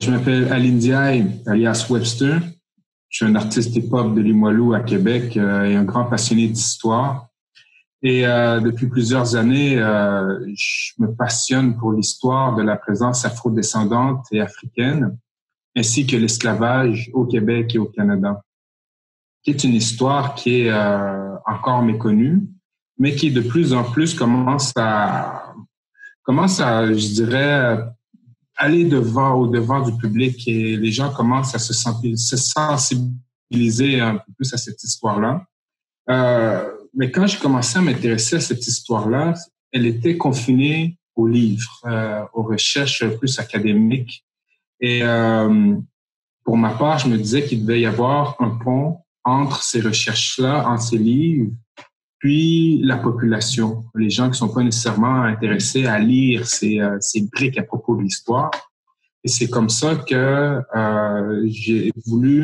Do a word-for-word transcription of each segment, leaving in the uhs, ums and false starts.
je m'appelle Aline Ndiaye, alias Webster. Je suis un artiste hip-hop de Limoilou à Québec euh, et un grand passionné d'histoire. Et euh, depuis plusieurs années, euh, je me passionne pour l'histoire de la présence afrodescendante et africaine, ainsi que l'esclavage au Québec et au Canada, qui est une histoire qui est euh, encore méconnue, mais qui de plus en plus commence à, commence à, je dirais, aller devant, au devant du public, et les gens commencent à se, se sensibiliser un peu plus à cette histoire-là. Euh, mais quand j'ai commencé à m'intéresser à cette histoire-là, elle était confinée aux livres, euh, aux recherches plus académiques. Et euh, pour ma part, je me disais qu'il devait y avoir un pont entre ces recherches-là, entre ces livres, puis la population, les gens qui sont pas nécessairement intéressés à lire ces, euh, ces briques à propos de l'histoire. Et c'est comme ça que euh, j'ai voulu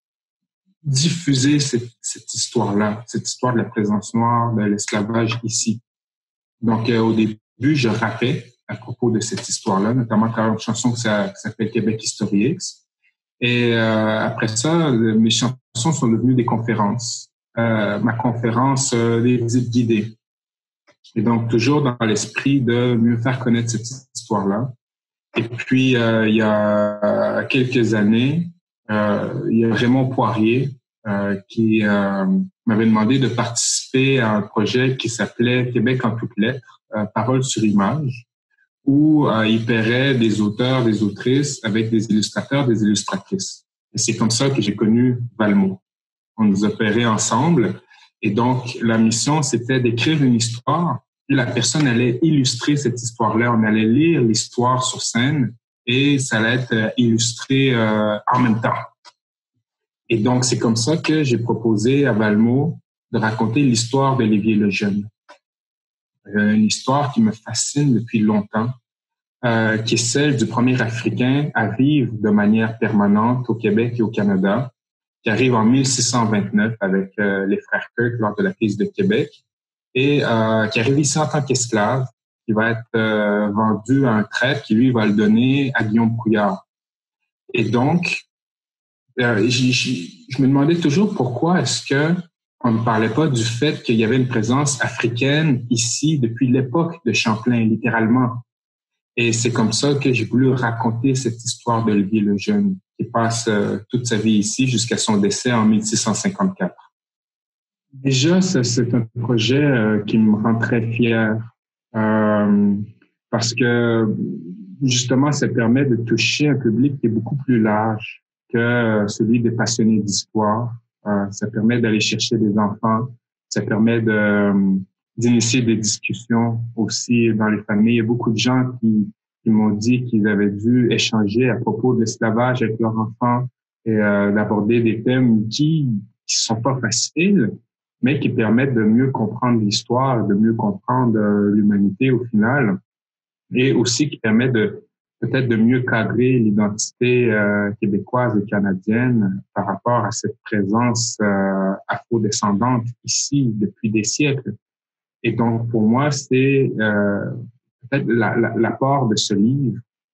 diffuser cette, cette histoire-là, cette histoire de la présence noire, de l'esclavage ici. Donc, euh, au début, je rappais à propos de cette histoire-là, notamment à travers une chanson qui s'appelle Québec History X. Et euh, après ça, mes chansons sont devenues des conférences. Euh, ma conférence, euh, les visites guidées. Et donc, toujours dans l'esprit de mieux faire connaître cette histoire-là. Et puis, euh, il y a quelques années, euh, il y a Raymond Poirier euh, qui euh, m'avait demandé de participer à un projet qui s'appelait Québec en toutes lettres, euh, Paroles sur image, où euh, il pairait des auteurs, des autrices avec des illustrateurs, des illustratrices. Et c'est comme ça que j'ai connu Valmont. On nous a pairés ensemble. Et donc, la mission, c'était d'écrire une histoire. Et la personne allait illustrer cette histoire-là. On allait lire l'histoire sur scène et ça allait être illustré euh, en même temps. Et donc, c'est comme ça que j'ai proposé à Valmont de raconter l'histoire d'Olivier Lejeune. Euh, une histoire qui me fascine depuis longtemps, euh, qui est celle du premier Africain à vivre de manière permanente au Québec et au Canada, qui arrive en mille six cent vingt-neuf avec euh, les frères Kirk lors de la crise de Québec et euh, qui arrive ici en tant qu'esclave, qui va être euh, vendu à un traître qui, lui, va le donner à Guillaume Couillard. Et donc, euh, j, j, je me demandais toujours pourquoi est-ce que on ne parlait pas du fait qu'il y avait une présence africaine ici depuis l'époque de Champlain, littéralement. Et c'est comme ça que j'ai voulu raconter cette histoire d'Olivier Lejeune, qui passe euh, toute sa vie ici jusqu'à son décès en mille six cent cinquante-quatre. Déjà, ça, c'est un projet euh, qui me rend très fier euh, parce que justement, ça permet de toucher un public qui est beaucoup plus large que celui des passionnés d'histoire. Euh, ça permet d'aller chercher des enfants, ça permet de d'initier des discussions aussi dans les familles. Il y a beaucoup de gens qui, qui m'ont dit qu'ils avaient dû échanger à propos de l'esclavage avec leurs enfants et euh, d'aborder des thèmes qui qui sont pas faciles, mais qui permettent de mieux comprendre l'histoire, de mieux comprendre euh, l'humanité au final, et aussi qui permettent de peut-être de mieux cadrer l'identité euh, québécoise et canadienne par rapport à cette présence euh, afrodescendante ici depuis des siècles. Et donc, pour moi, c'est euh, peut-être la, la, l'apport de ce livre.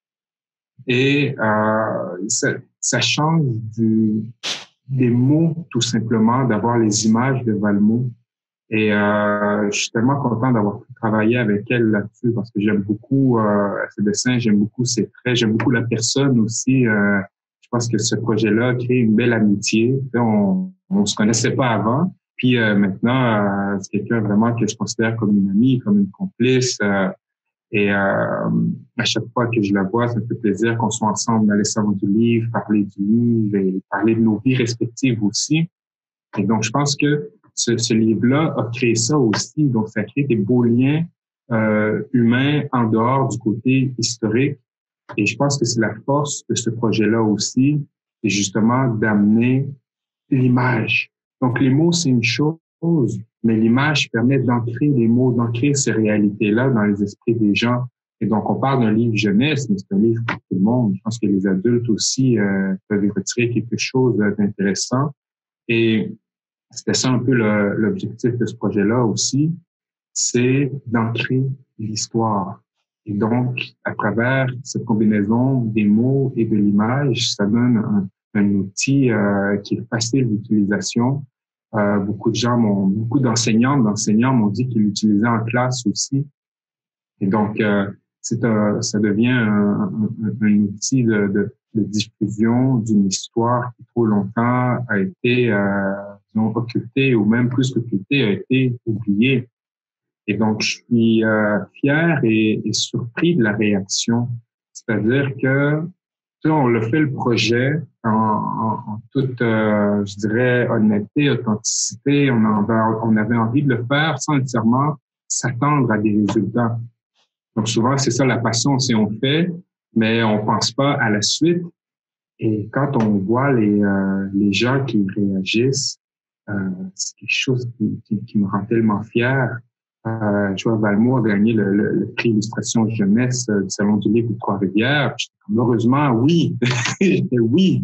Et euh, ça, ça change du, des mots, tout simplement, d'avoir les images de Valmont. Et euh, je suis tellement content d'avoir pu travailler avec elle là-dessus parce que j'aime beaucoup euh, ses dessins, j'aime beaucoup ses traits, j'aime beaucoup la personne aussi. Euh, je pense que ce projet-là crée une belle amitié. On on se connaissait pas avant. Puis euh, maintenant, euh, c'est quelqu'un vraiment que je considère comme une amie, comme une complice. Euh, et euh, à chaque fois que je la vois, ça me fait plaisir qu'on soit ensemble dans les salons du livre, parler du livre et parler de nos vies respectives aussi. Et donc, je pense que ce, ce livre-là a créé ça aussi. Donc, ça crée des beaux liens euh, humains en dehors du côté historique. Et je pense que c'est la force de ce projet-là aussi, c'est justement d'amener l'image. Donc, les mots, c'est une chose, mais l'image permet d'ancrer les mots, d'ancrer ces réalités-là dans les esprits des gens. Et donc, on parle d'un livre jeunesse, mais c'est un livre pour tout le monde. Je pense que les adultes aussi euh, peuvent y retirer quelque chose d'intéressant. Et c'était ça un peu le, l'objectif de ce projet-là aussi, c'est d'ancrer l'histoire. Et donc, à travers cette combinaison des mots et de l'image, ça donne un, un outil euh, qui est facile d'utilisation. Euh, beaucoup de gens m'ont, beaucoup d'enseignants, d'enseignants m'ont dit qu'ils l'utilisaient en classe aussi. Et donc, euh, c'est un, ça devient un, un, un outil de, de, de diffusion d'une histoire qui trop longtemps a été euh, disons, occultée ou même plus qu'occultée, a été oubliée. Et donc, je suis euh, fier et, et surpris de la réaction. C'est-à-dire que, tu sais, on le fait le projet en, en, en toute, euh, je dirais, honnêteté, authenticité. On avait, on avait envie de le faire sans nécessairement s'attendre à des résultats. Donc, souvent, c'est ça la passion, c'est on fait, mais on pense pas à la suite. Et quand on voit les, euh, les gens qui réagissent, euh, c'est quelque chose qui, qui, qui me rend tellement fier. Euh, Joël Valmont a gagné le, le, le prix illustration jeunesse du Salon du livre de Trois-Rivières. Comme, heureusement, oui, oui.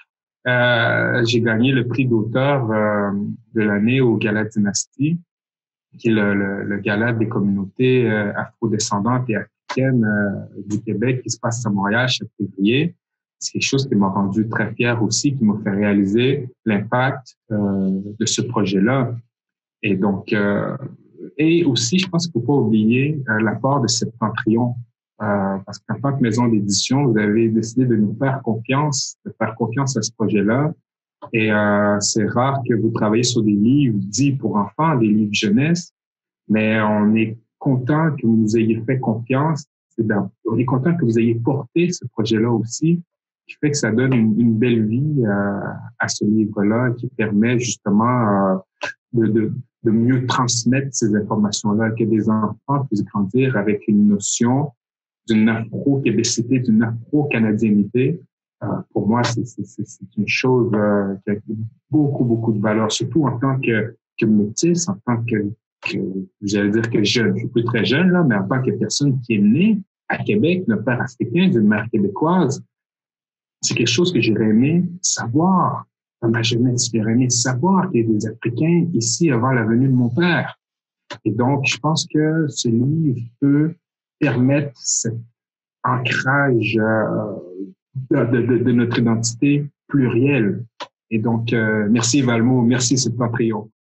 Euh, j'ai gagné le prix d'auteur euh, de l'année au Gala Dynastie, qui est le, le, le gala des communautés euh, afrodescendantes et africaines euh, du Québec qui se passe à Montréal chaque février. C'est quelque chose qui m'a rendu très fier aussi, qui m'a fait réaliser l'impact euh, de ce projet-là. Et donc, euh, et aussi, je pense qu'il ne faut pas oublier euh, l'apport de Septentrion. Euh, parce qu'en tant que maison d'édition, vous avez décidé de nous faire confiance, de faire confiance à ce projet-là. Et euh, c'est rare que vous travaillez sur des livres dits pour enfants, des livres jeunesse, mais on est content que vous nous ayez fait confiance. On est content que vous ayez porté ce projet-là aussi, qui fait que ça donne une, une belle vie euh, à ce livre-là, qui permet justement euh, de, de, de mieux transmettre ces informations-là, que des enfants puissent grandir avec une notion d'une afro-québécité, d'une afro-canadienité. Euh, pour moi, c'est, c'est, c'est une chose euh, qui a beaucoup, beaucoup de valeur, surtout en tant que, que métisse, en tant que, que, j'allais dire que jeune, je suis plus très jeune, là, mais en tant que personne qui est née à Québec, d'un père africain, d'une mère québécoise. C'est quelque chose que j'aurais aimé savoir dans ma jeunesse. J'aurais aimé savoir qu'il y a des Africains ici avant la venue de mon père. Et donc, je pense que ce livre peut permettre cet ancrage euh, de, de, de notre identité plurielle. Et donc, euh, merci Valmont, merci Septentrion.